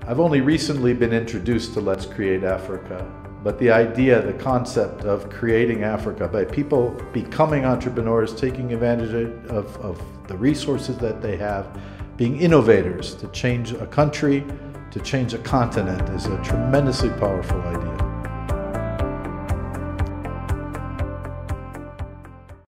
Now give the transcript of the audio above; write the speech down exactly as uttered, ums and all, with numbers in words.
I've only recently been introduced to Let's Create Africa, but the idea, the concept of creating Africa by people becoming entrepreneurs, taking advantage of, of the resources that they have, being innovators to change a country, to change a continent is a tremendously powerful idea.